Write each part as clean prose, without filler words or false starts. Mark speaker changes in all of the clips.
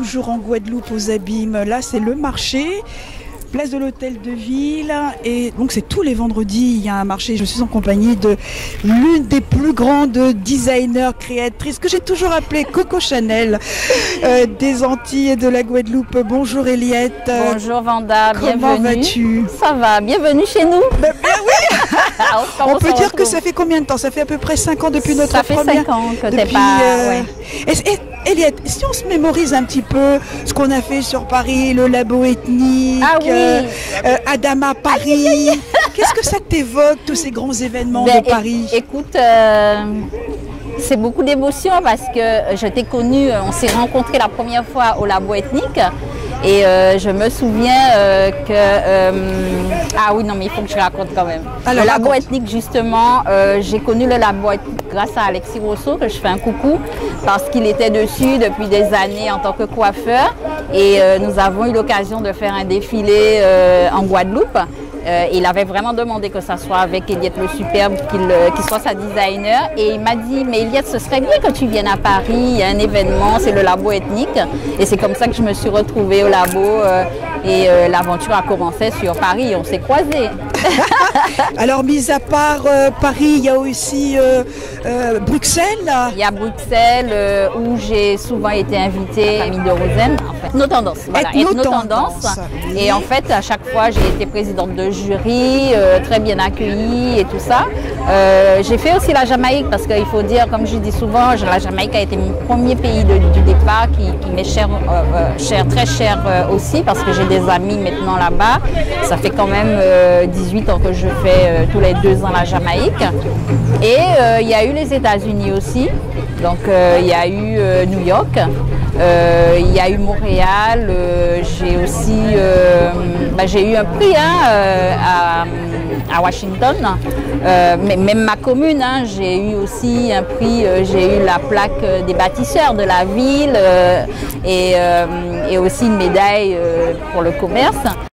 Speaker 1: toujours en Guadeloupe aux Abîmes. Là, c'est le marché, place de l'Hôtel de Ville. Et donc, c'est tous les vendredis, il y a un marché. Je suis en compagnie de l'une des plus grandes designers, créatrices, que j'ai toujours appelée Coco Chanel, des Antilles et de la Guadeloupe. Bonjour Eliette.
Speaker 2: Bonjour Vanda, bienvenue.
Speaker 1: Comment vas-tu?
Speaker 2: Ça va, bienvenue chez nous.
Speaker 1: Ben, oui. On peut dire que ça fait combien de temps? Ça fait à peu près 5 ans depuis notre première...
Speaker 2: Ça fait 5 ans que t'es pas... Ouais.
Speaker 1: Eliette, si on se mémorise un petit peu ce qu'on a fait sur Paris, le labo ethnique, Adama Paris, qu'est-ce que ça t'évoque, tous ces grands événements de Paris?
Speaker 2: Écoute, c'est beaucoup d'émotions parce que je t'ai connue, on s'est rencontrés la première fois au labo ethnique. Et je me souviens ah oui, non, mais il faut que je raconte quand même. Alors, le labo ethnique, justement, j'ai connu le labo ethnique grâce à Alexis Rousseau, que je fais un coucou, parce qu'il était dessus depuis des années en tant que coiffeur. Et nous avons eu l'occasion de faire un défilé en Guadeloupe. Il avait vraiment demandé que ça soit avec Eliette le Superbe, qu'il soit sa designer. Et il m'a dit, mais Eliette, ce serait bien que tu viennes à Paris, il y a un événement, c'est le labo ethnique. Et c'est comme ça que je me suis retrouvée au labo et l'aventure a commencé sur Paris, on s'est croisés.
Speaker 1: Alors, mis à part Paris, il y a aussi Bruxelles. Il
Speaker 2: y a Bruxelles où j'ai souvent été invitée, famille de Rosen, en fait. Nos tendances, voilà, Ethno-Tendance. Oui. Et en fait, à chaque fois, j'ai été présidente de jury, très bien accueillie et tout ça. J'ai fait aussi la Jamaïque parce qu'il faut dire, comme je dis souvent, la Jamaïque a été mon premier pays du départ qui m'est cher, très cher aussi parce que j'ai des amis maintenant là-bas. Ça fait quand même 18 ans que je fais tous les 2 ans la Jamaïque. Et il y a eu les États-Unis aussi. Donc il y a eu New York, il y a eu Montréal, j'ai aussi j'ai eu un prix à Washington, mais même ma commune, j'ai eu aussi un prix, j'ai eu la plaque des bâtisseurs de la ville et aussi une médaille pour le commerce.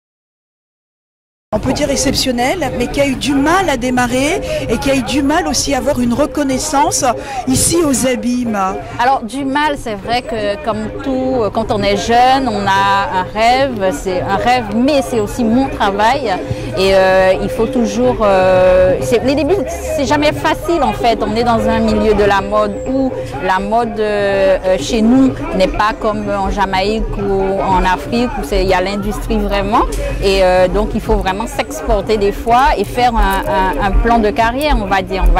Speaker 1: On peut dire exceptionnel, mais qui a eu du mal à démarrer et qui a eu du mal aussi à avoir une reconnaissance ici aux Abîmes.
Speaker 2: Alors du mal, c'est vrai que comme tout, quand on est jeune, on a un rêve, c'est un rêve, mais c'est aussi mon travail. Et il faut toujours... les débuts, c'est jamais facile en fait. On est dans un milieu de la mode où la mode chez nous n'est pas comme en Jamaïque ou en Afrique où il y a l'industrie vraiment. Et donc il faut vraiment s'exporter des fois et faire un plan de carrière, on va dire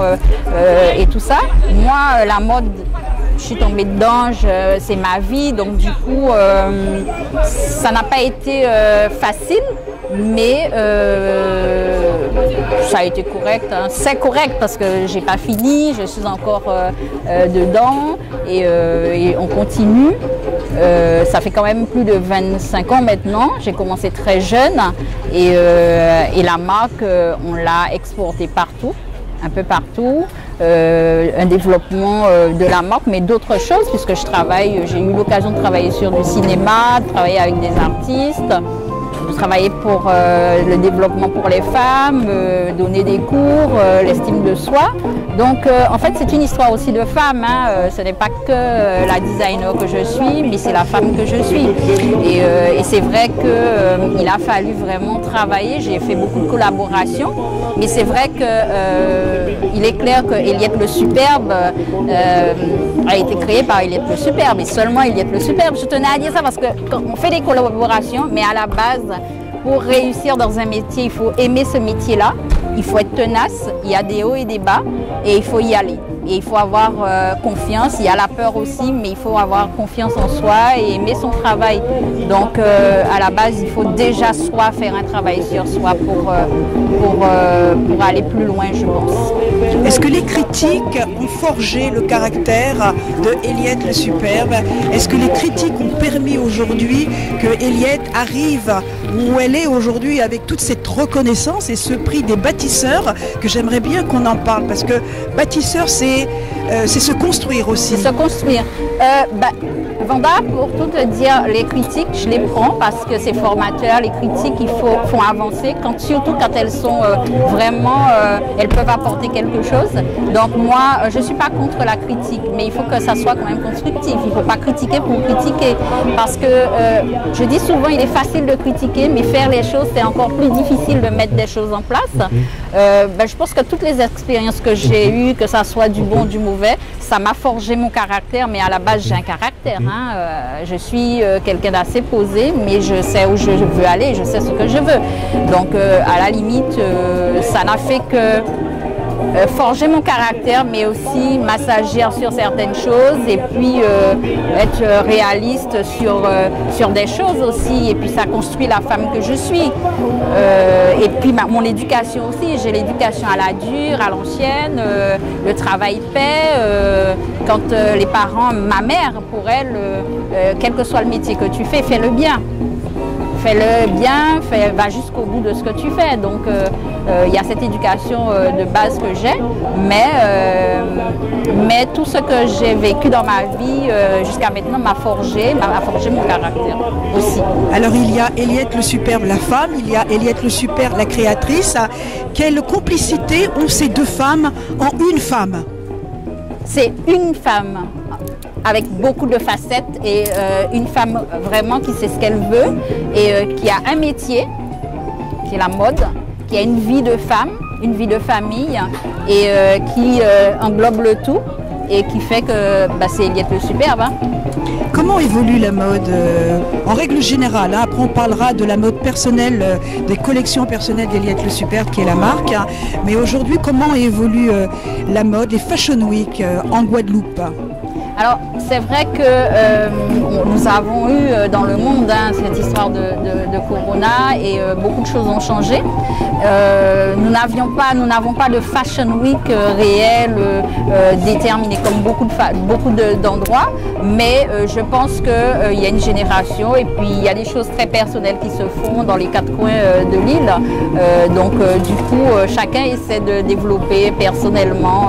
Speaker 2: et tout ça. Moi, la mode, je suis tombée dedans, c'est ma vie, donc du coup, ça n'a pas été facile, mais ça a été correct. C'est correct parce que j'ai pas fini, je suis encore dedans et on continue. Ça fait quand même plus de 25 ans maintenant, j'ai commencé très jeune et la marque, on l'a exportée partout, un peu partout, un développement de la marque, mais d'autres choses puisque j'ai eu l'occasion de travailler sur du cinéma, de travailler avec des artistes, de travailler pour le développement pour les femmes, donner des cours, l'estime de soi. Donc en fait c'est une histoire aussi de femme, ce n'est pas que la designer que je suis, mais c'est la femme que je suis. Et c'est vrai qu'il a fallu vraiment travailler, j'ai fait beaucoup de collaborations, mais c'est vrai qu'il est clair que Eliette le Superbe a été créé par Eliette le Superbe, et seulement Eliette le Superbe. Je tenais à dire ça parce qu'on fait des collaborations, mais à la base, pour réussir dans un métier, il faut aimer ce métier-là, il faut être tenace, il y a des hauts et des bas et il faut y aller. Et il faut avoir confiance, il y a la peur aussi, mais il faut avoir confiance en soi et aimer son travail. Donc à la base, il faut déjà soit faire un travail sur soi pour aller plus loin, je pense.
Speaker 1: Est-ce que les critiques ont forgé le caractère de Eliette le Superbe? Est-ce que les critiques ont permis aujourd'hui que Eliette arrive où elle est aujourd'hui avec toute cette reconnaissance et ce prix des bâtisseurs que j'aimerais bien qu'on en parle? Parce que bâtisseur, c'est c'est se construire aussi.
Speaker 2: Se construire. Vanda, pour tout te dire, les critiques, je les prends parce que c'est formateur. Les critiques, font avancer, surtout quand elles sont vraiment, elles peuvent apporter quelque chose. Donc moi, je ne suis pas contre la critique, mais il faut que ça soit quand même constructif. Il ne faut pas critiquer pour critiquer. Parce que je dis souvent, il est facile de critiquer, mais faire les choses, c'est encore plus difficile de mettre des choses en place. Je pense que toutes les expériences que j'ai eues, que ça soit du bon, du mauvais, ça m'a forgé mon caractère, mais à la base, j'ai un caractère. Je suis quelqu'un d'assez posé, mais je sais où je veux aller, je sais ce que je veux. Donc, à la limite, ça n'a fait que forger mon caractère, mais aussi m'assagir sur certaines choses et puis être réaliste sur des choses aussi. Et puis ça construit la femme que je suis. Et puis mon éducation aussi. J'ai l'éducation à la dure, à l'ancienne, le travail paie. Quand les parents, ma mère, pour elle, quel que soit le métier que tu fais, fais-le bien. Fais-le bien, va jusqu'au bout de ce que tu fais. Donc, il y a cette éducation de base que j'ai, mais tout ce que j'ai vécu dans ma vie jusqu'à maintenant m'a forgé mon caractère aussi.
Speaker 1: Alors, il y a Eliette le Superbe, la femme, il y a Eliette le Superbe, la créatrice. Quelle complicité ont ces deux femmes en une femme?
Speaker 2: C'est une femme avec beaucoup de facettes et une femme vraiment qui sait ce qu'elle veut et qui a un métier, qui est la mode, qui a une vie de femme, une vie de famille et qui englobe le tout et qui fait que c'est Eliette le Superbe.
Speaker 1: Comment évolue la mode en règle générale? Après on parlera de la mode personnelle, des collections personnelles d'Eliette le Superbe qui est la marque. Mais aujourd'hui, comment évolue la mode, les Fashion Week en Guadeloupe?
Speaker 2: Alors, c'est vrai que nous avons eu dans le monde cette histoire de Corona et beaucoup de choses ont changé. Nous n'avons pas de Fashion Week réel déterminé comme beaucoup d'endroits, mais je pense qu'il y a une génération et puis il y a des choses très personnelles qui se font dans les quatre coins de l'île. Donc, du coup, chacun essaie de développer personnellement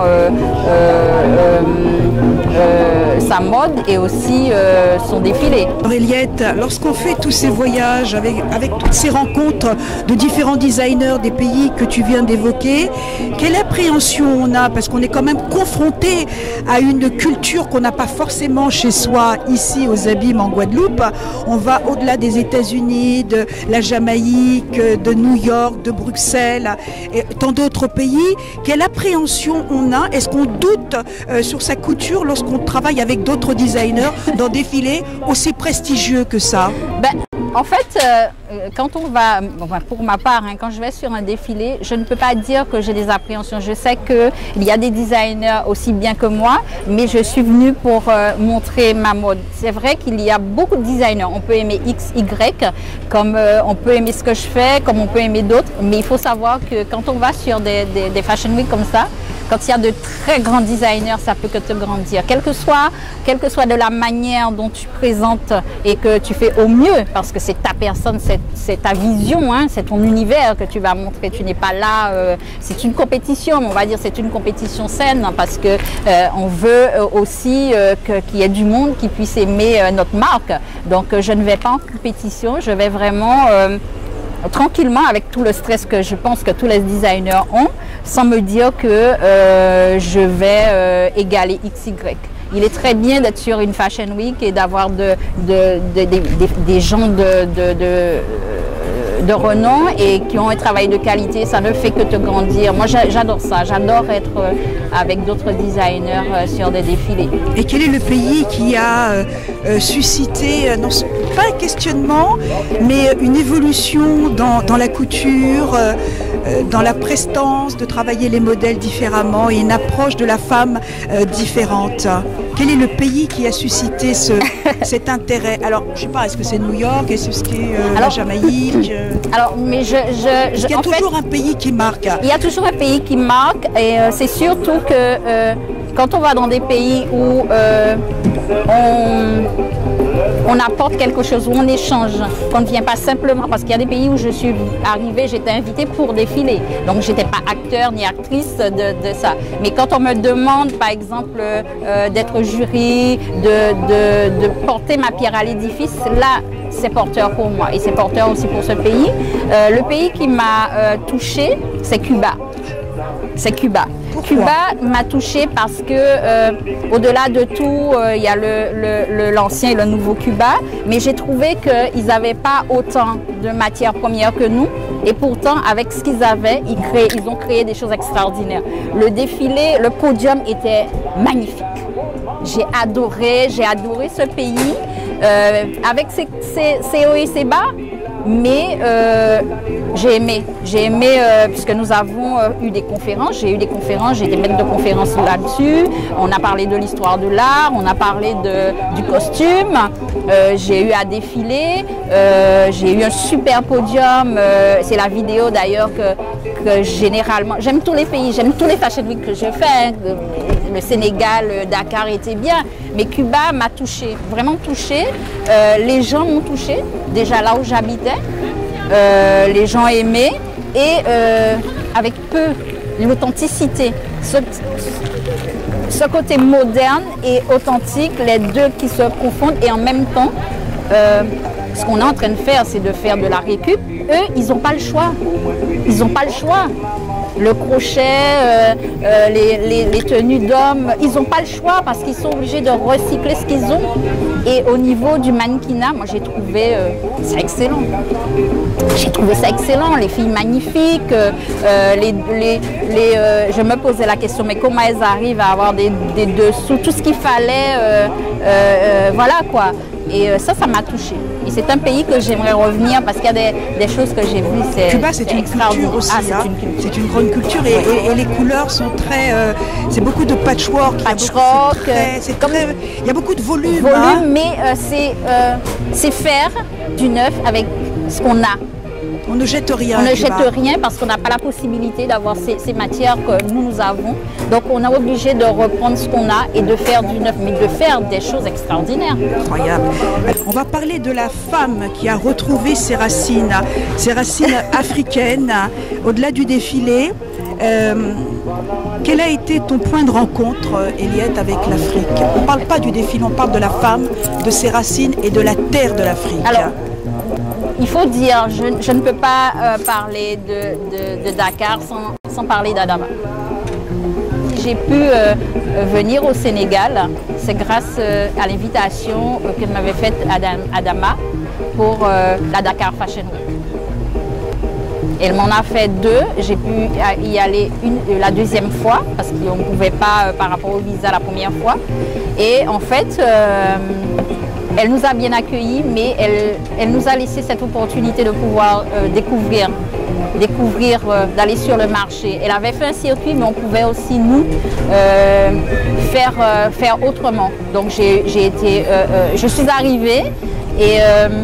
Speaker 2: sa mode et aussi son défilé.
Speaker 1: Eliette, lorsqu'on fait tous ces voyages avec toutes ces rencontres de différents designers des pays que tu viens d'évoquer, quelle appréhension on a? Parce qu'on est quand même confronté à une culture qu'on n'a pas forcément chez soi ici aux Abîmes en Guadeloupe. On va au-delà des États-Unis, de la Jamaïque, de New York, de Bruxelles et tant d'autres pays. Quelle appréhension on a? Est-ce qu'on doute sur sa couture lorsqu'on travaille avec d'autres designers dans des défilés aussi prestigieux que ça?
Speaker 2: En fait, quand on va, pour ma part, quand je vais sur un défilé, je ne peux pas dire que j'ai des appréhensions. Je sais qu'il y a des designers aussi bien que moi, mais je suis venue pour montrer ma mode. C'est vrai qu'il y a beaucoup de designers. On peut aimer X, Y, comme on peut aimer ce que je fais, comme on peut aimer d'autres. Mais il faut savoir que quand on va sur des Fashion Week comme ça, quand il y a de très grands designers, ça peut que te grandir. Quelle que soit de la manière dont tu présentes et que tu fais au mieux, parce que c'est ta personne, c'est ta vision, c'est ton univers que tu vas montrer. Tu n'es pas là, c'est une compétition, on va dire c'est une compétition saine, parce que on veut aussi qu'il y ait du monde qui puisse aimer notre marque. Donc je ne vais pas en compétition, je vais vraiment tranquillement, avec tout le stress que je pense que tous les designers ont, sans me dire que je vais égaler XY. Il est très bien d'être sur une Fashion Week et d'avoir des gens de renom et qui ont un travail de qualité. Ça ne fait que te grandir. Moi, j'adore ça. J'adore être avec d'autres designers sur des défilés.
Speaker 1: Et quel est le pays qui a suscité, non pas un questionnement, mais une évolution dans la couture, dans la prestance, de travailler les modèles différemment et une approche de la femme différente? Quel est le pays qui a suscité cet intérêt? Alors, je ne sais pas, est-ce que c'est New York? Est-ce que c'est la Jamaïque?
Speaker 2: Alors, mais
Speaker 1: il y a toujours un pays qui marque.
Speaker 2: Il y a toujours un pays qui marque et c'est surtout que quand on va dans des pays où on apporte quelque chose, où on échange, qu'on ne vient pas simplement, parce qu'il y a des pays où je suis arrivée, j'étais invitée pour défiler, donc j'étais pas acteur ni actrice de ça. Mais quand on me demande, par exemple, d'être jury, de porter ma pierre à l'édifice, là, c'est porteur pour moi et c'est porteur aussi pour ce pays. Le pays qui m'a touchée, c'est Cuba. C'est Cuba.
Speaker 1: Pourquoi?
Speaker 2: Cuba m'a touchée parce que, au-delà de tout, il y a l'ancien et le nouveau Cuba, mais j'ai trouvé qu'ils n'avaient pas autant de matières premières que nous, et pourtant, avec ce qu'ils avaient, ils ont créé des choses extraordinaires. Le défilé, le podium était magnifique. J'ai adoré ce pays, avec ses hauts et ses bas. Mais j'ai aimé puisque nous avons eu des conférences, j'ai été maître de conférence là-dessus, on a parlé de l'histoire de l'art, on a parlé du costume, j'ai eu à défiler, j'ai eu un super podium, c'est la vidéo d'ailleurs que généralement, j'aime tous les pays, j'aime tous les Fashion Week que je fais, le Sénégal, Dakar était bien, mais Cuba m'a touchée, vraiment touchée, les gens m'ont touchée, déjà là où j'habitais. Les gens aimaient et avec peu l'authenticité, ce côté moderne et authentique, les deux qui se confondent et en même temps, ce qu'on est en train de faire, c'est de faire de la récup. Eux, ils n'ont pas le choix. Ils n'ont pas le choix. Le crochet, les tenues d'hommes, ils n'ont pas le choix parce qu'ils sont obligés de recycler ce qu'ils ont. Et au niveau du mannequinat, moi j'ai trouvé ça excellent. J'ai trouvé ça excellent, les filles magnifiques, je me posais la question, mais comment elles arrivent à avoir des dessous, tout ce qu'il fallait, voilà quoi. Et ça m'a touchée. Et c'est un pays que j'aimerais revenir parce qu'il y a des choses que j'ai vues.
Speaker 1: Cuba, c'est une culture aussi. C'est une grande culture et les couleurs sont très... c'est beaucoup de patchwork. Il y a beaucoup de volume.
Speaker 2: Mais c'est faire du neuf avec ce qu'on a.
Speaker 1: On ne jette rien.
Speaker 2: On ne jette rien parce qu'on n'a pas la possibilité d'avoir ces matières que nous avons. Donc on est obligé de reprendre ce qu'on a et de faire du neuf, mais de faire des choses extraordinaires.
Speaker 1: Incroyable. On va parler de la femme qui a retrouvé ses racines africaines, au-delà du défilé. Quel a été ton point de rencontre, Eliette, avec l'Afrique? On ne parle pas du défilé, on parle de la femme, de ses racines et de la terre de l'Afrique.
Speaker 2: Alors, il faut dire, je ne peux pas parler de Dakar sans parler d'Adama. J'ai pu venir au Sénégal, c'est grâce à l'invitation que m'avait faite Adama pour la Dakar Fashion Week. Elle m'en a fait deux, j'ai pu y aller la deuxième fois parce qu'on ne pouvait pas par rapport au visa la première fois. Et en fait, elle nous a bien accueillis, mais elle nous a laissé cette opportunité de pouvoir découvrir, d'aller sur le marché. Elle avait fait un circuit, mais on pouvait aussi nous faire autrement. Donc je suis arrivée et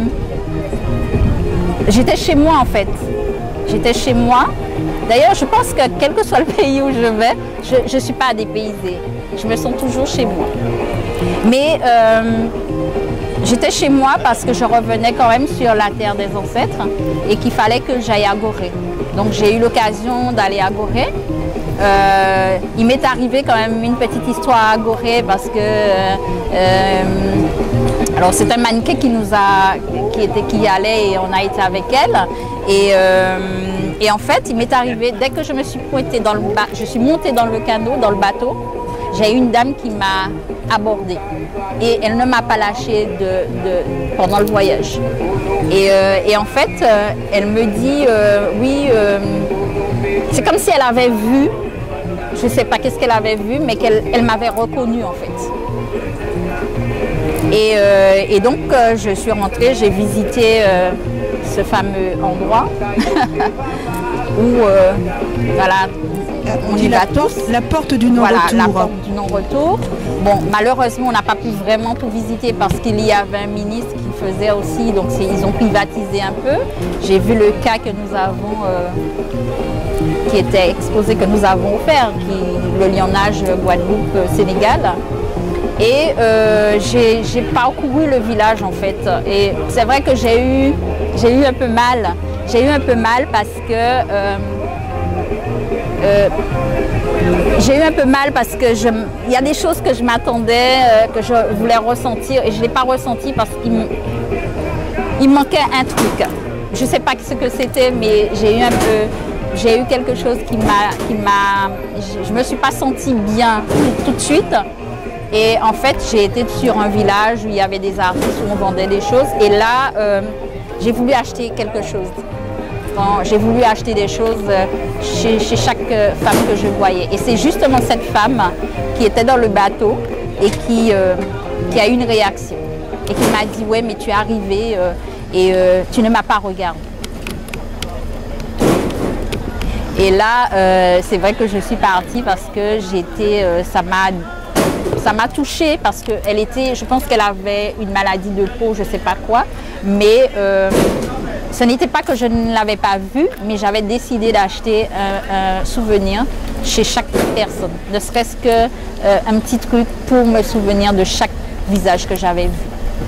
Speaker 2: j'étais chez moi en fait. J'étais chez moi. D'ailleurs, je pense que quel que soit le pays où je vais, je ne suis pas dépaysée. Je me sens toujours chez moi. Mais j'étais chez moi parce que je revenais quand même sur la terre des ancêtres et qu'il fallait que j'aille à Gorée. Donc j'ai eu l'occasion d'aller à Gorée. Il m'est arrivé quand même une petite histoire à Gorée parce que alors c'est un mannequin qui allait et on a été avec elle. Et en fait, il m'est arrivé, dès que je me suis pointée dans le bateau, je suis montée dans le canot, dans le bateau, j'ai eu une dame qui m'a abordée et elle ne m'a pas lâchée pendant le voyage. Et en fait, elle me dit, oui, c'est comme si elle avait vu, je ne sais pas qu'est-ce qu'elle avait vu, mais qu'elle m'avait reconnue en fait. Et donc, je suis rentrée, j'ai visité ce fameux endroit où, voilà, on y va tous.
Speaker 1: La porte du non-retour.
Speaker 2: Voilà, la porte du non-retour. Bon, malheureusement, on n'a pas pu vraiment tout visiter parce qu'il y avait un ministre qui faisait aussi, donc ils ont privatisé un peu. J'ai vu le cas que nous avons, qui était exposé, que nous avons offert, le lionnage Guadeloupe-Sénégal. Et j'ai parcouru le village en fait. Et c'est vrai que j'ai eu un peu mal. J'ai eu un peu mal parce que il y a des choses que je m'attendais, que je voulais ressentir et je ne l'ai pas ressenti parce qu'il manquait un truc. Je ne sais pas ce que c'était, mais j'ai eu quelque chose je me suis pas sentie bien tout de suite. Et en fait, j'ai été sur un village où il y avait des artistes, où on vendait des choses. Et là, j'ai voulu acheter quelque chose. J'ai voulu acheter des choses chez chaque femme que je voyais. Et c'est justement cette femme qui était dans le bateau et qui a eu une réaction. Et qui m'a dit, ouais, mais tu es arrivée et tu ne m'as pas regardée. Et là, c'est vrai que je suis partie parce que ça m'a touchée parce que je pense qu'elle avait une maladie de peau, je ne sais pas quoi, mais ce n'était pas que je ne l'avais pas vue, mais j'avais décidé d'acheter un souvenir chez chaque personne, ne serait-ce qu'un petit truc pour me souvenir de chaque visage que j'avais vu.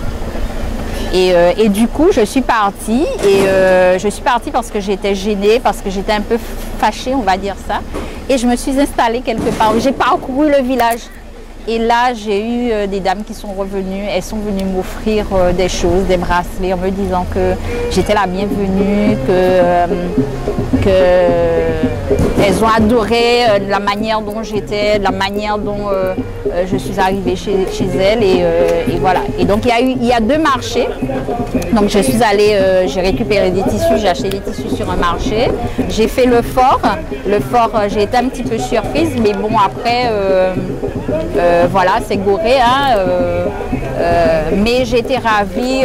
Speaker 2: Et du coup, je suis partie parce que j'étais gênée, parce que j'étais un peu fâchée, on va dire ça. Et je me suis installée quelque part. J'ai parcouru le village. Et là, j'ai eu des dames qui sont revenues. Elles sont venues m'offrir des choses, des bracelets, en me disant que j'étais la bienvenue, elles ont adoré la manière dont j'étais, la manière dont je suis arrivée chez elles. Et voilà. Et donc, il y a 2 marchés. Donc, je suis allée, j'ai récupéré des tissus, j'ai acheté des tissus sur un marché. J'ai fait le fort. Le fort, j'ai été un petit peu surprise, mais bon, après... voilà, c'est Gorée, hein, mais j'ai été ravie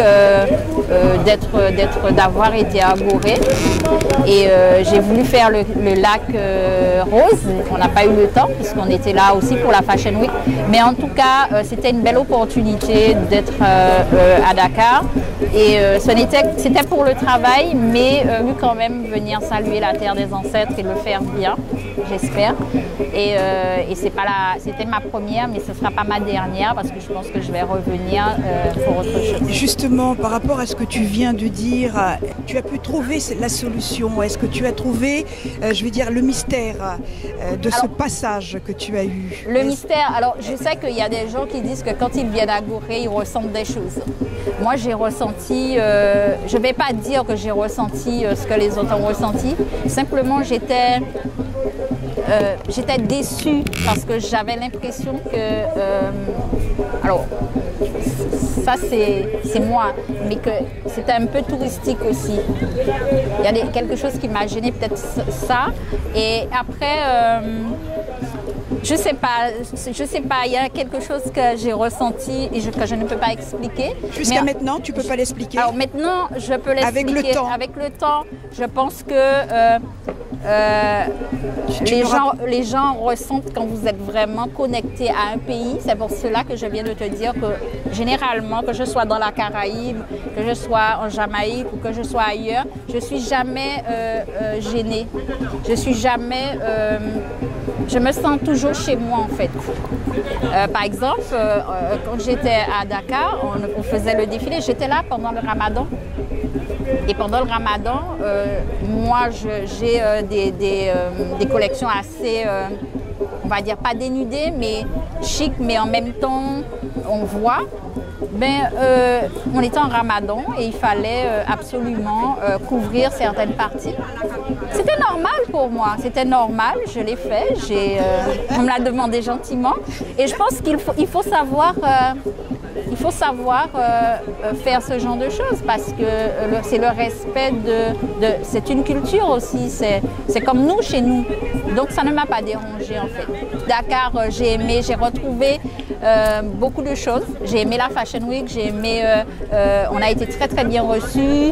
Speaker 2: d'avoir été à Gorée et j'ai voulu faire le lac rose. On n'a pas eu le temps puisqu'on était là aussi pour la Fashion Week, mais en tout cas c'était une belle opportunité d'être à Dakar et c'était pour le travail, mais quand même venir saluer la terre des ancêtres et le faire bien, j'espère. Et c'était ma première, mais ce ne sera pas ma dernière parce que je pense que je vais revenir pour autre chose.
Speaker 1: Justement, par rapport à ce que tu viens de dire, tu as pu trouver la solution. Est-ce que tu as trouvé, je vais dire, le mystère de ce passage que tu as eu?
Speaker 2: Le mystère, alors je sais qu'il y a des gens qui disent que quand ils viennent à Gorée, ils ressentent des choses. Moi, j'ai ressenti, je ne vais pas dire que j'ai ressenti ce que les autres ont ressenti. Simplement, j'étais déçue parce que j'avais l'impression que, alors ça c'est moi, mais que c'était un peu touristique aussi. Il y a quelque chose qui m'a gênée, peut-être ça. Et après, je sais pas, il y a quelque chose que j'ai ressenti et que je ne peux pas expliquger.
Speaker 1: Jusqu'à maintenant, tu ne peux pas l'expliquer?
Speaker 2: Alors maintenant, je peux l'expliquer.
Speaker 1: Avec le temps?
Speaker 2: Avec le temps, je pense que les gens ressentent quand vous êtes vraiment connecté à un pays. C'est pour cela que je viens de te dire que généralement, que je sois dans la Caraïbe, que je sois en Jamaïque ou que je sois ailleurs, je ne suis jamais gênée. Je suis jamais... je me sens toujours chez moi en fait. Par exemple, quand j'étais à Dakar, on faisait le défilé, j'étais là pendant le Ramadan. Et pendant le Ramadan, moi j'ai des collections assez, on va dire pas dénudées, mais chic, mais en même temps on voit. On était en Ramadan et il fallait absolument couvrir certaines parties. C'était normal pour moi, c'était normal, je l'ai fait, on me l'a demandé gentiment. Et je pense qu'il faut savoir faire ce genre de choses parce que c'est le respect c'est une culture aussi, c'est comme nous chez nous. Donc ça ne m'a pas dérangé en fait. Dakar, j'ai aimé, j'ai retrouvé beaucoup de choses. J'ai aimé la Fashion Week, j'ai aimé, on a été très très bien reçus.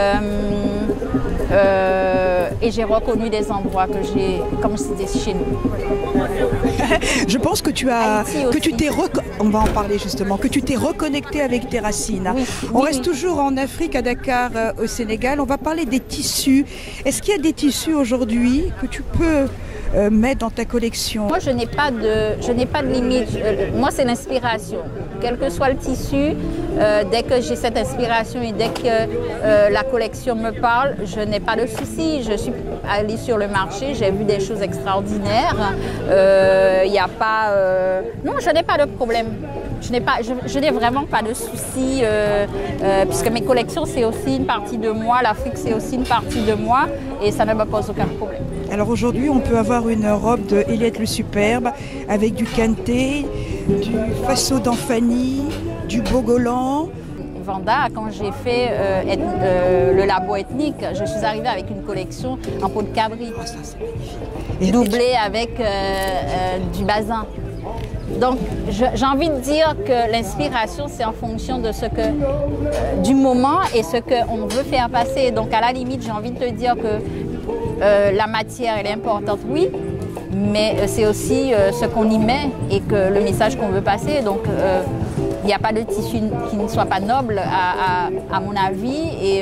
Speaker 2: Et j'ai reconnu des endroits comme c'était chez nous.
Speaker 1: Je pense que on va en parler justement, que tu t'es reconnecté avec tes racines.
Speaker 2: Oui,
Speaker 1: on reste toujours en Afrique, à Dakar, au Sénégal. On va parler des tissus. Est-ce qu'il y a des tissus aujourd'hui que tu peux mets dans ta collection?
Speaker 2: Moi, je n'ai pas de limite. Moi, c'est l'inspiration. Quel que soit le tissu, dès que j'ai cette inspiration et dès que la collection me parle, je n'ai pas de souci. Je suis allée sur le marché, j'ai vu des choses extraordinaires. Il n'y a pas... Non, je n'ai pas de problème. Je n'ai vraiment pas de soucis, puisque mes collections, c'est aussi une partie de moi. L'Afrique, c'est aussi une partie de moi. Et ça ne me pose aucun problème.
Speaker 1: Alors aujourd'hui, on peut avoir une robe de Eliette le Superbe avec du Kanté, du Faso d'Anfani, du Bogolan.
Speaker 2: Vanda, quand j'ai fait le labo ethnique, je suis arrivée avec une collection en peau de cabri, doublée avec du basin. Donc j'ai envie de dire que l'inspiration, c'est en fonction de du moment et ce qu'on veut faire passer. Donc à la limite, j'ai envie de te dire que la matière, elle est importante, oui, mais c'est aussi ce qu'on y met et que le message qu'on veut passer. Donc il n'y a pas de tissu qui ne soit pas noble, à mon avis. Et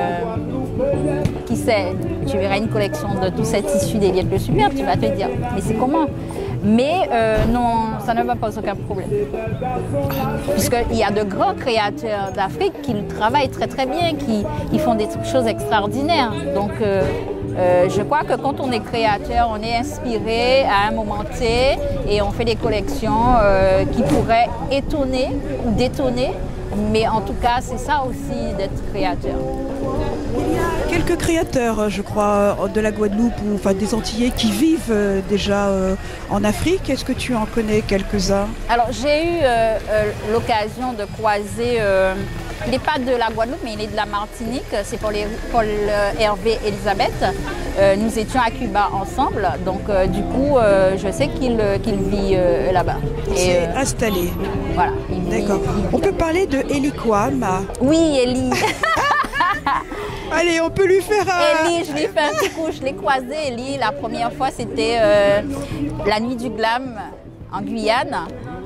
Speaker 2: qui sait, tu verras une collection de tous ces tissus d'Eliette le Superbe, tu vas te dire, mais c'est comment? Mais non, ça ne me pose aucun problème. Puisqu'il y a de grands créateurs d'Afrique qui travaillent très très bien, qui font des choses extraordinaires. Donc je crois que quand on est créateur, on est inspiré à un moment T et on fait des collections qui pourraient étonner ou détonner. Mais en tout cas, c'est ça aussi d'être créateur.
Speaker 1: Il y a quelques créateurs, je crois, de la Guadeloupe ou enfin, des Antillais qui vivent déjà en Afrique. Est-ce que tu en connais quelques-uns? Alors,
Speaker 2: j'ai eu l'occasion de croiser, il n'est pas de la Guadeloupe, mais il est de la Martinique. C'est Paul Hervé Elisabeth. Nous étions à Cuba ensemble, donc du coup, je sais qu'il vit là-bas.
Speaker 1: C'est installé.
Speaker 2: Voilà.
Speaker 1: D'accord. On peut parler de Eli Kwam.
Speaker 2: Oui, Eli.
Speaker 1: Allez, on peut lui faire un...
Speaker 2: Eli, je lui fais un petit coup. Je l'ai croisé, Eli, la première fois, c'était la nuit du glam en Guyane.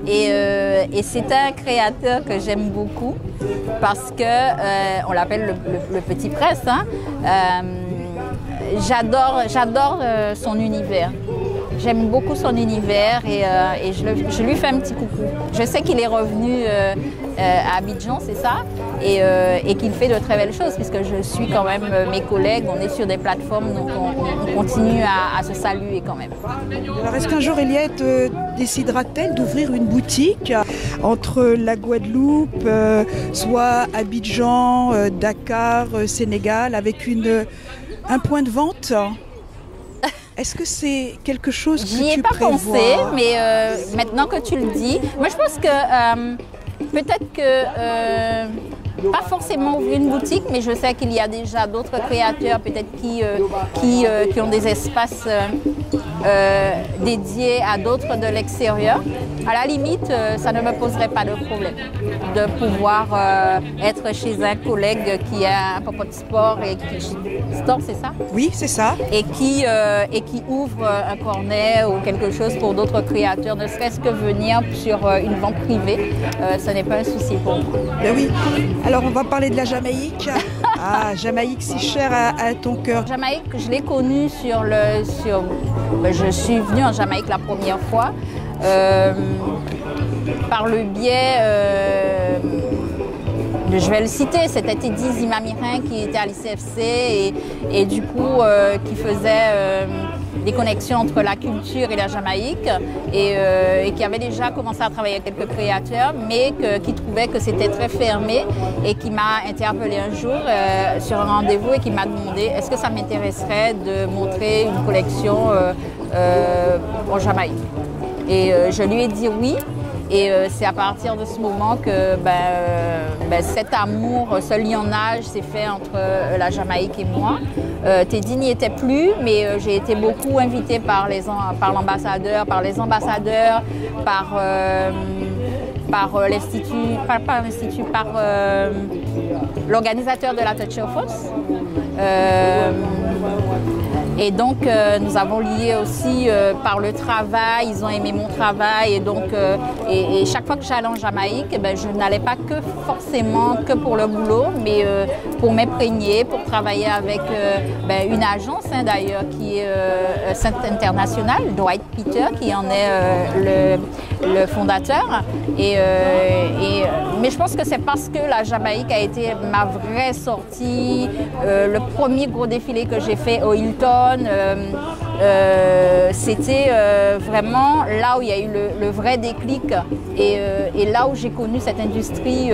Speaker 2: Et c'est un créateur que j'aime beaucoup parce que, on l'appelle le petit prince, hein. J'adore son univers. J'aime beaucoup son univers et je lui fais un petit coucou. Je sais qu'il est revenu à Abidjan, c'est ça, et qu'il fait de très belles choses puisque je suis quand même mes collègues, on est sur des plateformes, donc on continue à se saluer quand même.
Speaker 1: Alors est-ce qu'un jour Eliette décidera-t-elle d'ouvrir une boutique entre la Guadeloupe, soit Abidjan, Dakar, Sénégal, avec un point de vente? Est-ce que c'est quelque chose que tu prévois? J'y ai pas pensé,
Speaker 2: mais maintenant que tu le dis, moi je pense que peut-être que pas forcément ouvrir une boutique, mais je sais qu'il y a déjà d'autres créateurs peut-être qui ont des espaces dédiés à d'autres de l'extérieur. À la limite, ça ne me poserait pas de problème de pouvoir être chez un collègue qui a un popo de sport et qui store, c'est ça?
Speaker 1: Oui, c'est ça.
Speaker 2: Et qui ouvre un cornet ou quelque chose pour d'autres créateurs, ne serait-ce que venir sur une vente privée, ce n'est pas un souci pour moi.
Speaker 1: Ben oui. Alors on va parler de la Jamaïque. Ah, Jamaïque si chère à ton cœur.
Speaker 2: Jamaïque, je l'ai connue je suis venue en Jamaïque la première fois par le biais, je vais le citer, c'était Teddy Zimamirin qui était à l'ICFC et du coup qui faisait des connexions entre la culture et la Jamaïque et qui avait déjà commencé à travailler avec quelques créateurs mais qui trouvait que c'était très fermé et qui m'a interpellée un jour sur un rendez-vous et qui m'a demandé est-ce que ça m'intéresserait de montrer une collection en Jamaïque. Et je lui ai dit oui. Et c'est à partir de ce moment que cet amour, ce lionnage s'est fait entre la Jamaïque et moi. Teddy n'y était plus, mais j'ai été beaucoup invitée par l'ambassadeur, par les ambassadeurs, par l'institut, par l'organisateur de la Touch of Us. Et donc, nous avons lié aussi par le travail. Ils ont aimé mon travail. Et donc, et chaque fois que j'allais en Jamaïque, eh ben, je n'allais pas que forcément que pour le boulot, mais pour m'imprégner, pour travailler avec une agence d'ailleurs qui est Centre International, Dwight Peter, qui en est le fondateur. Mais je pense que c'est parce que la Jamaïque a été ma vraie sortie, le premier gros défilé que j'ai fait au Hilton. C'était vraiment là où il y a eu le vrai déclic et là où j'ai connu cette industrie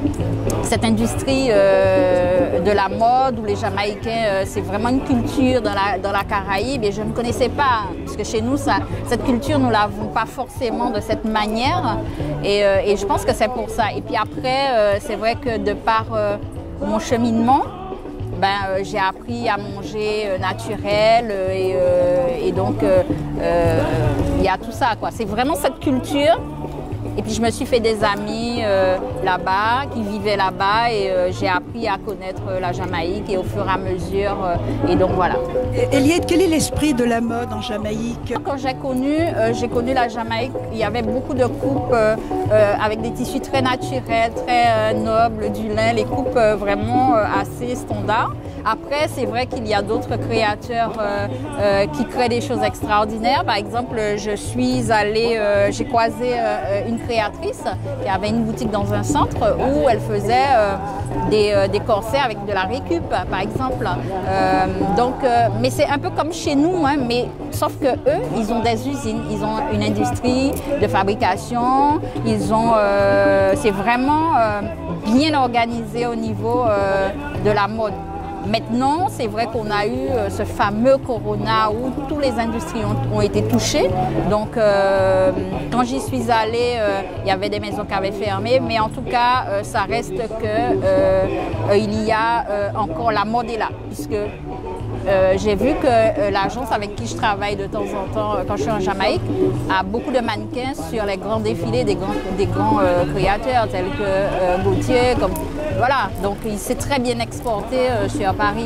Speaker 2: de la mode où les Jamaïcains, c'est vraiment une culture dans la Caraïbe et je ne connaissais pas, parce que chez nous, cette culture, nous ne l'avons pas forcément de cette manière et je pense que c'est pour ça. Et puis après, c'est vrai que de par mon cheminement, j'ai appris à manger naturel et donc il y a tout ça, quoi. C'est vraiment cette culture. Et puis je me suis fait des amis là-bas, qui vivaient là-bas et j'ai appris à connaître la Jamaïque et au fur et à mesure. Et donc voilà.
Speaker 1: Eliette, quel est l'esprit de la mode en Jamaïque?
Speaker 2: Quand j'ai connu la Jamaïque, il y avait beaucoup de coupes avec des tissus très naturels, très nobles, du lin, les coupes vraiment assez standards. Après, c'est vrai qu'il y a d'autres créateurs qui créent des choses extraordinaires. Par exemple, j'ai croisé une créatrice qui avait une boutique dans un centre où elle faisait des corsets avec de la récup, par exemple. Mais c'est un peu comme chez nous, hein, mais sauf que eux, ils ont des usines, ils ont une industrie de fabrication, c'est vraiment bien organisé au niveau de la mode. Maintenant, c'est vrai qu'on a eu ce fameux corona où toutes les industries ont été touchées. Donc, quand j'y suis allée, il y avait des maisons qui avaient fermé. Mais en tout cas, ça reste que il y a encore la mode est là. Puisque j'ai vu que l'agence avec qui je travaille de temps en temps quand je suis en Jamaïque a beaucoup de mannequins sur les grands défilés des grands créateurs tels que Gaultier. Voilà, donc il s'est très bien exporté sur Paris.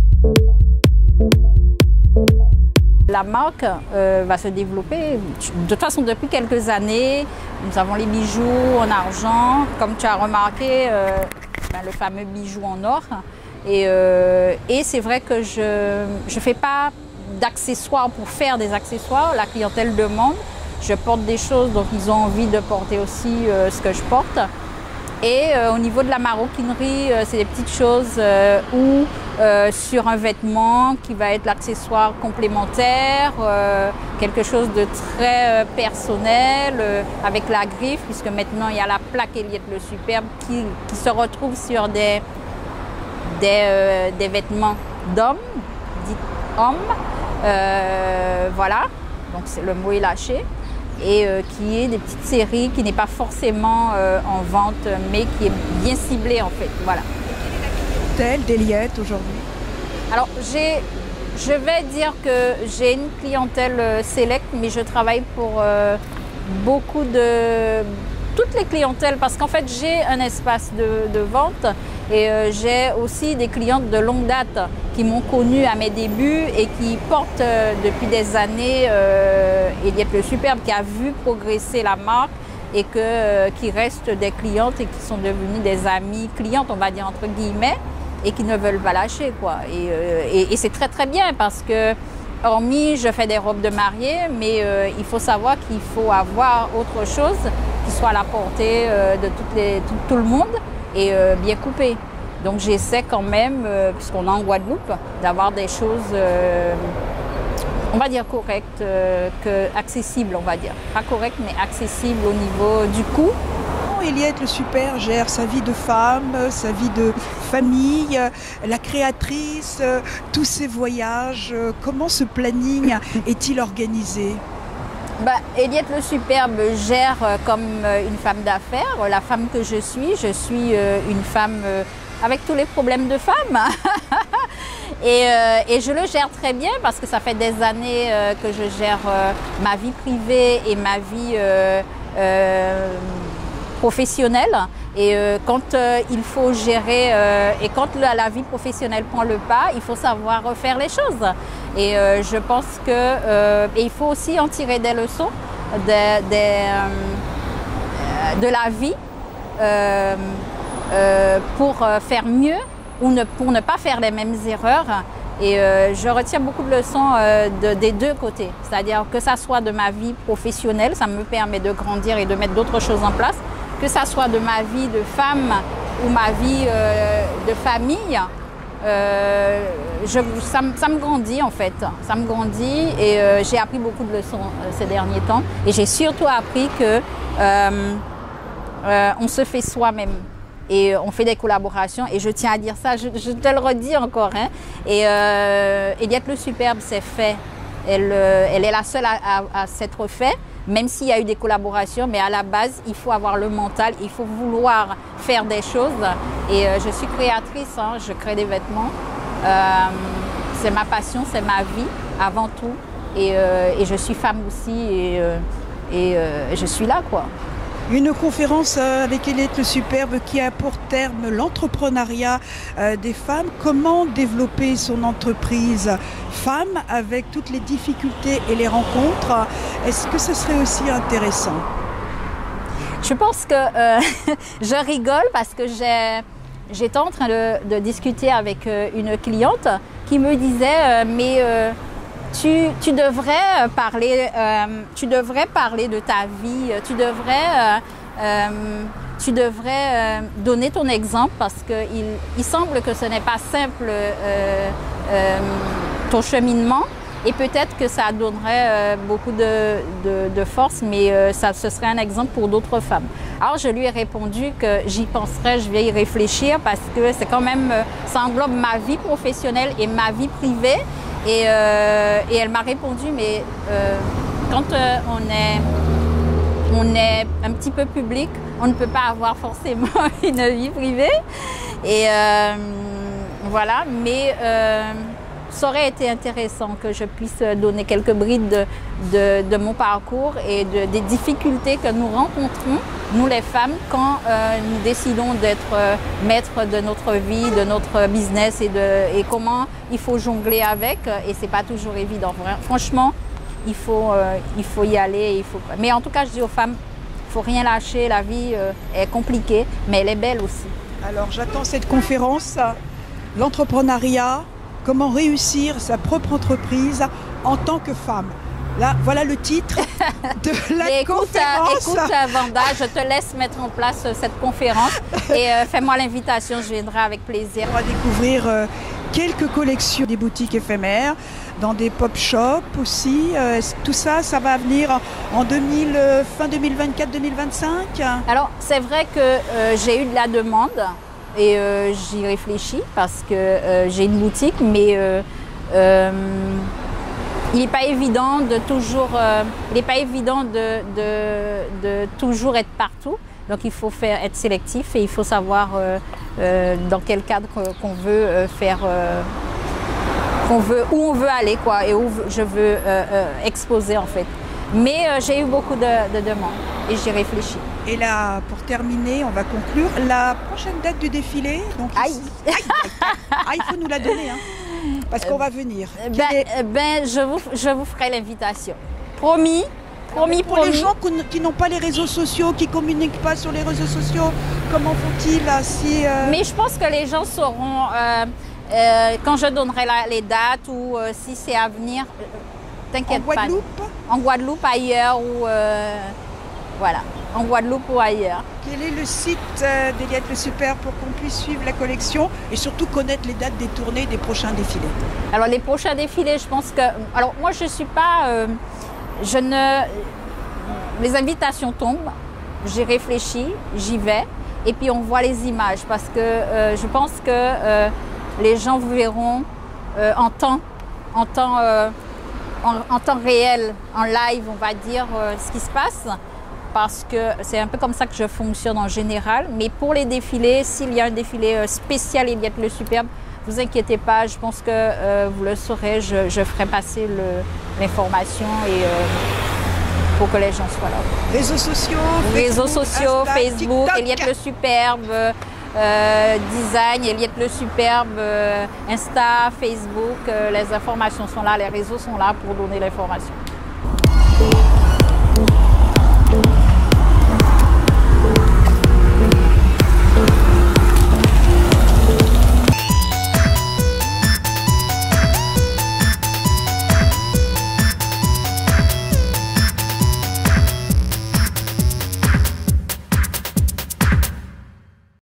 Speaker 2: La marque va se développer. De toute façon, depuis quelques années, nous avons les bijoux en argent, comme tu as remarqué, le fameux bijou en or. Et c'est vrai que je ne fais pas d'accessoires pour faire des accessoires. La clientèle demande. Je porte des choses, donc ils ont envie de porter aussi ce que je porte. Et au niveau de la maroquinerie, c'est des petites choses où sur un vêtement qui va être l'accessoire complémentaire, quelque chose de très personnel, avec la griffe, puisque maintenant il y a la plaque Eliette le Superbe qui se retrouve sur des vêtements d'hommes, dits hommes, voilà, donc le mot est lâché. Et qui est des petites séries qui n'est pas forcément en vente, mais qui est bien ciblée en fait. Voilà.
Speaker 1: Telle d'Eliette aujourd'hui? Alors,
Speaker 2: je vais dire que j'ai une clientèle select, mais je travaille pour toutes les clientèles, parce qu'en fait j'ai un espace de vente et j'ai aussi des clientes de longue date qui m'ont connue à mes débuts et qui portent depuis des années Eliette le Superbe, qui a vu progresser la marque et qui restent des clientes et qui sont devenues des amies clientes, on va dire entre guillemets, et qui ne veulent pas lâcher, quoi. Et c'est très très bien parce que hormis, je fais des robes de mariée, mais il faut savoir qu'il faut avoir autre chose qui soit à la portée de tout le monde et bien coupé. Donc j'essaie quand même, puisqu'on est en Guadeloupe, d'avoir des choses, on va dire correctes, accessibles, on va dire. Pas correctes, mais accessibles au niveau du coût.
Speaker 1: Eliette le Superbe gère sa vie de femme, sa vie de famille, la créatrice, tous ses voyages. Comment ce planning est-il organisé?
Speaker 2: Eliette le Superbe gère comme une femme d'affaires, la femme que je suis. Je suis une femme avec tous les problèmes de femme. Et je le gère très bien parce que ça fait des années que je gère ma vie privée et ma vie professionnelle. Et quand il faut gérer, et quand la vie professionnelle prend le pas, il faut savoir faire les choses. Et je pense que et il faut aussi en tirer des leçons de la vie pour faire mieux ou pour ne pas faire les mêmes erreurs. Et je retiens beaucoup de leçons des deux côtés. C'est-à-dire que ça soit de ma vie professionnelle, ça me permet de grandir et de mettre d'autres choses en place, que ça soit de ma vie de femme ou ma vie de famille. Ça me grandit en fait, ça me grandit et j'ai appris beaucoup de leçons ces derniers temps. Et j'ai surtout appris que on se fait soi-même. Et on fait des collaborations et je tiens à dire ça, je te le redis encore. Hein. Et Eliette Le Superbe, c'est fait. Elle est la seule à s'être fait, même s'il y a eu des collaborations. Mais à la base, il faut avoir le mental, il faut vouloir faire des choses. Et je suis créatrice, hein, je crée des vêtements. C'est ma passion, c'est ma vie avant tout. Et je suis femme aussi et je suis là, quoi.
Speaker 1: Une conférence avec Eliette Le Superbe qui a pour terme l'entrepreneuriat des femmes. Comment développer son entreprise femme avec toutes les difficultés et les rencontres? Est-ce que ce serait aussi intéressant?
Speaker 2: Je pense que je rigole parce que j'étais en train de discuter avec une cliente qui me disait tu devrais parler de ta vie, tu devrais donner ton exemple parce qu'il semble que ce n'est pas simple ton cheminement et peut-être que ça donnerait beaucoup de force, mais ce serait un exemple pour d'autres femmes. Alors je lui ai répondu que j'y penserais, je vais y réfléchir parce que c'est quand même, ça englobe ma vie professionnelle et ma vie privée. Et elle m'a répondu, mais quand on est un petit peu public, on ne peut pas avoir forcément une vie privée. Et voilà, mais ça aurait été intéressant que je puisse donner quelques brides de mon parcours et des difficultés que nous rencontrons, nous les femmes, quand nous décidons d'être maîtres de notre vie, de notre business et comment il faut jongler avec. Et c'est pas toujours évident. Franchement, il faut y aller. Mais en tout cas, je dis aux femmes, il ne faut rien lâcher. La vie est compliquée, mais elle est belle aussi.
Speaker 1: Alors j'attends cette conférence, l'entrepreneuriat. Comment réussir sa propre entreprise en tant que femme. Là, voilà le titre de la conférence.
Speaker 2: Écoute, Vanda, je te laisse mettre en place cette conférence et fais-moi l'invitation, je viendrai avec plaisir.
Speaker 1: On va découvrir quelques collections des boutiques éphémères, dans des pop-shops aussi. Tout ça, ça va venir en fin 2024-2025.
Speaker 2: Alors, c'est vrai que j'ai eu de la demande. Et j'y réfléchis parce que j'ai une boutique, mais il n'est pas évident de toujours être partout. Donc il faut être sélectif et il faut savoir dans quel cadre qu'on veut faire, où on veut aller, quoi, et où je veux exposer en fait. Mais j'ai eu beaucoup de demandes et j'y réfléchis.
Speaker 1: Et là, pour terminer, on va conclure. La prochaine date du défilé, donc il faut nous la donner, hein, parce qu'on va venir.
Speaker 2: Je vous ferai l'invitation. Promis. Pour les
Speaker 1: gens qui n'ont pas les réseaux sociaux, qui ne communiquent pas sur les réseaux sociaux, comment font-ils si
Speaker 2: Mais je pense que les gens sauront quand je donnerai les dates ou si c'est à venir. T'inquiète pas.
Speaker 1: En Guadeloupe ?
Speaker 2: En Guadeloupe, ailleurs ou voilà. En Guadeloupe ou ailleurs.
Speaker 1: Quel est le site d'Eliette Le Superbe pour qu'on puisse suivre la collection et surtout connaître les dates des tournées des prochains défilés?
Speaker 2: Alors les prochains défilés, je pense que... Alors moi je ne suis pas... Les invitations tombent, j'y réfléchis, j'y vais et puis on voit les images parce que je pense que les gens verront en temps réel, en live, on va dire, ce qui se passe. Parce que c'est un peu comme ça que je fonctionne en général. Mais pour les défilés, s'il y a un défilé spécial Eliette Le Superbe, ne vous inquiétez pas, je pense que vous le saurez, je ferai passer l'information pour que les gens soient là.
Speaker 1: Réseaux sociaux,
Speaker 2: Facebook,
Speaker 1: TikTok.
Speaker 2: Eliette le Superbe, Design, Eliette le Superbe, Insta, Facebook, les informations sont là, les réseaux sont là pour donner l'information.